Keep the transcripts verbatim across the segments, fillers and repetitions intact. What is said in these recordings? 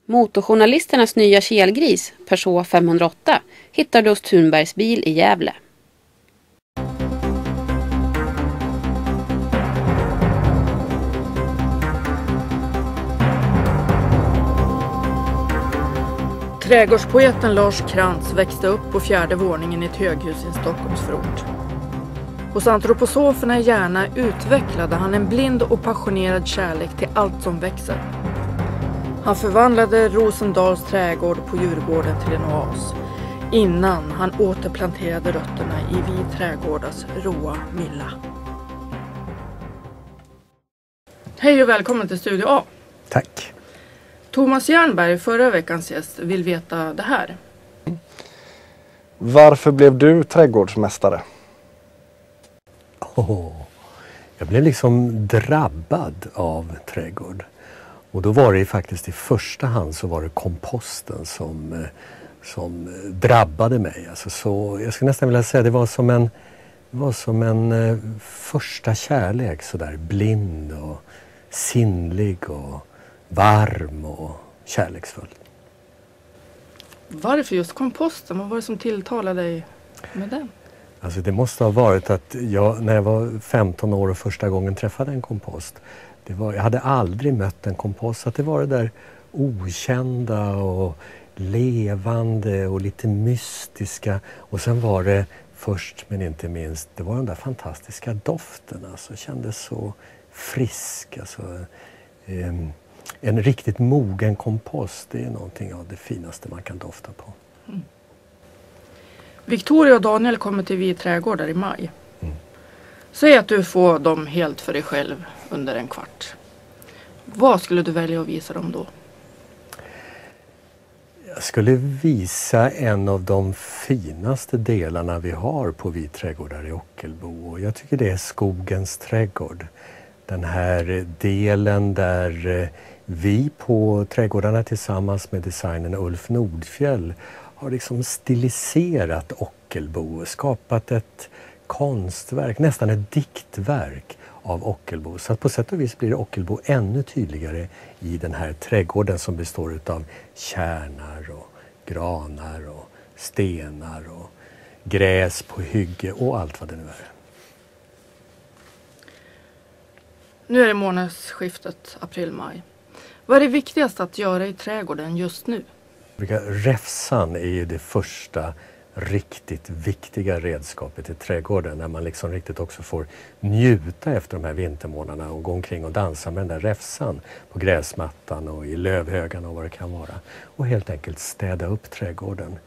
Motorjournalisternas nya kelgris, Peugeot femhundraåtta, hittar du hos Thunbergs bil i Gävle. Trädgårdspoeten Lars Krantz växte upp på fjärde våningen i ett höghus i en Stockholmsförort. Hos antroposoferna i Järna utvecklade han en blind och passionerad kärlek till allt som växer. Han förvandlade Rosendals trädgård på Djurgården till en oas innan han återplanterade rötterna i Vi trädgårdars råa mylla. Hej och välkommen till Studio A. Tack. Thomas Jernberg, förra veckans gäst, vill veta det här. Varför blev du trädgårdsmästare? Oh, jag blev liksom drabbad av trädgård. Och då var det faktiskt i första hand så var det komposten som, som drabbade mig. Alltså så, jag skulle nästan vilja säga det var som en, det var som en uh, första kärlek, så där blind och sinnlig och varm och kärleksfull. Varför just komposten? Vad var det som tilltalade dig med den? Alltså det måste ha varit att jag, när jag var femton år och första gången träffade en kompost, det var, jag hade aldrig mött en kompost, att det var det där okända och levande och lite mystiska, och sen var det först men inte minst, det var den där fantastiska doften, alltså kändes så frisk, alltså eh, en riktigt mogen kompost, det är någonting av det finaste man kan dofta på. Mm. Victoria och Daniel kommer till Vi trädgårdar i maj. Mm. Säg att du får dem helt för dig själv under en kvart. Vad skulle du välja att visa dem då? Jag skulle visa en av de finaste delarna vi har på Vi trädgårdar i Ockelbo. Och jag tycker det är skogens trädgård. Den här delen där vi på trädgårdarna tillsammans med designern Ulf Nordfjell har liksom stiliserat Ockelbo och skapat ett konstverk, nästan ett diktverk av Ockelbo. Så att på sätt och vis blir Ockelbo ännu tydligare i den här trädgården som består av kärnar och granar och stenar och gräs på hygge och allt vad det nu är. Nu är det månadsskiftet april-maj. Vad är det viktigaste att göra i trädgården just nu? Räfsan är ju det första riktigt viktiga redskapet i trädgården, när man liksom riktigt också får njuta efter de här vintermånaderna och gå omkring och dansa med den där räfsan på gräsmattan och i lövhögarna och vad det kan vara. Och helt enkelt städa upp trädgården.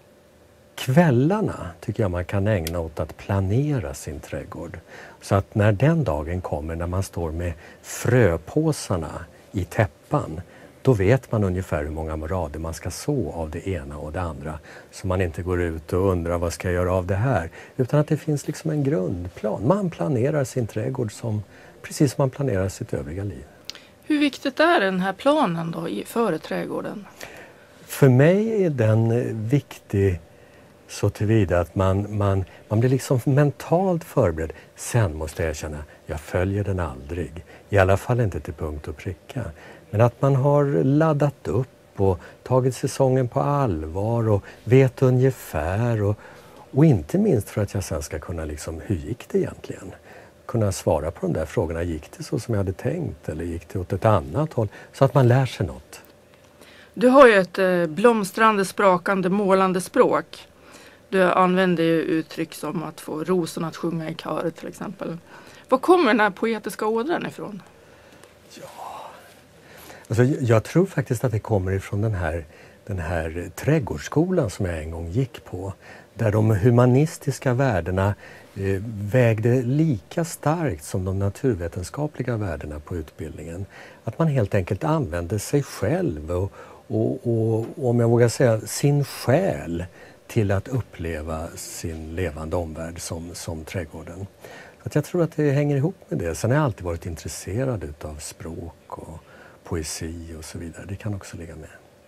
Kvällarna tycker jag man kan ägna åt att planera sin trädgård. Så att när den dagen kommer, när man står med fröpåsarna i täppan, då vet man ungefär hur många rader man ska så av det ena och det andra. Så man inte går ut och undrar vad ska jag göra av det här. Utan att det finns liksom en grundplan. Man planerar sin trädgård som, precis som man planerar sitt övriga liv. Hur viktigt är den här planen då för trädgården? För mig är den viktig så tillvida att man, man, man blir liksom mentalt förberedd. Sen måste jag erkänna, jag följer den aldrig. I alla fall inte till punkt och pricka. Men att man har laddat upp och tagit säsongen på allvar och vet ungefär. Och, och inte minst för att jag sen ska kunna liksom, hur gick det egentligen? Kunna svara på de där frågorna. Gick det så som jag hade tänkt eller gick det åt ett annat håll? Så att man lär sig något. Du har ju ett eh, blomstrande, sprakande, målande språk. Du använder ju uttryck som att få rosorna att sjunga i kör till exempel. Var kommer den här poetiska ådran ifrån? Ja, alltså, jag tror faktiskt att det kommer ifrån den här, den här trädgårdsskolan som jag en gång gick på. Där de humanistiska värdena eh, vägde lika starkt som de naturvetenskapliga värdena på utbildningen. Att man helt enkelt använde sig själv och, och, och, och om jag vågar säga sin själ till att uppleva sin levande omvärld som, som trädgården. Att jag tror att det hänger ihop med det. Sen har jag alltid varit intresserad av språk och poesi och så vidare. Det kan också ligga med.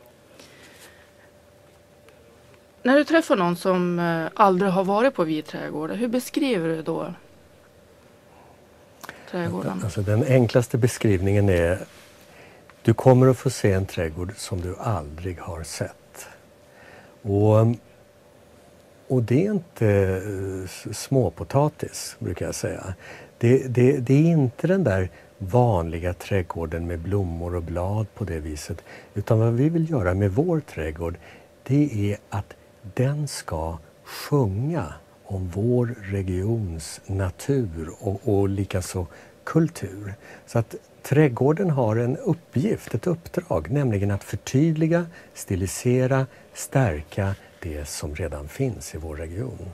När du träffar någon som aldrig har varit på Vi trädgårdar, hur beskriver du då trädgården? Alltså den enklaste beskrivningen är Du kommer att få se en trädgård som du aldrig har sett. Och, och det är inte småpotatis, brukar jag säga. Det, det, det är inte den där vanliga trädgården med blommor och blad på det viset. Utan vad vi vill göra med vår trädgård, det är att den ska sjunga om vår regions natur och, och likaså kultur. Så att trädgården har en uppgift, ett uppdrag, nämligen att förtydliga, stilisera, stärka det som redan finns i vår region.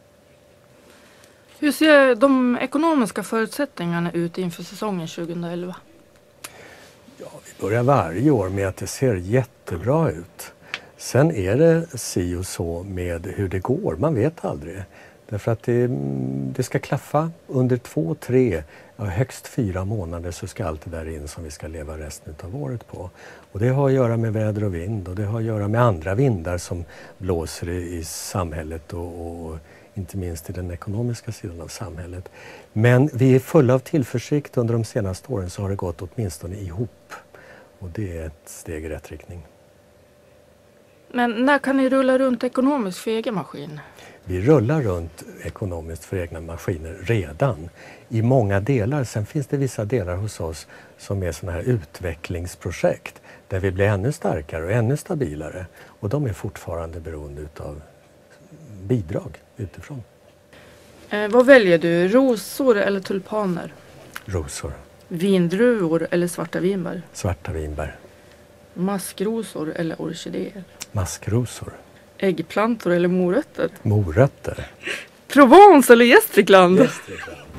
Hur ser de ekonomiska förutsättningarna ut inför säsongen tjugoelva? Ja, vi börjar varje år med att det ser jättebra ut. Sen är det si och så med hur det går, man vet aldrig. Därför att det, det ska klaffa under två, tre, ja, högst fyra månader så ska allt det där in som vi ska leva resten av året på. Och det har att göra med väder och vind och det har att göra med andra vindar som blåser i, i samhället och, och inte minst i den ekonomiska sidan av samhället. Men vi är fulla av tillförsikt. Under de senaste åren så har det gått åtminstone ihop. Och det är ett steg i rätt riktning. Men när kan ni rulla runt ekonomiskt för egen maskin? Vi rullar runt ekonomiskt för egna maskiner redan i många delar. Sen finns det vissa delar hos oss som är sådana här utvecklingsprojekt där vi blir ännu starkare och ännu stabilare. Och de är fortfarande beroende av bidrag utifrån. Eh, vad väljer du? Rosor eller tulpaner? Rosor. Vindruvor eller svarta vinbär? Svarta vinbär. Maskrosor eller orkidéer? Maskrosor. Äggplantor eller morötter? Morötter. Provence eller Gästrikland? Gästrikland.